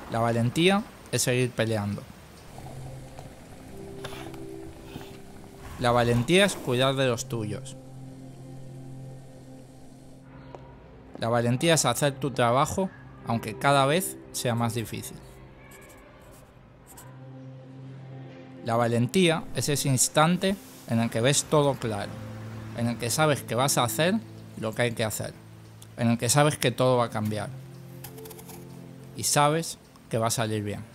La valentía es seguir peleando. La valentía es cuidar de los tuyos. La valentía es hacer tu trabajo, aunque cada vez sea más difícil. La valentía es ese instante en el que ves todo claro, en el que sabes que vas a hacer lo que hay que hacer, en el que sabes que todo va a cambiar y sabes que va a salir bien.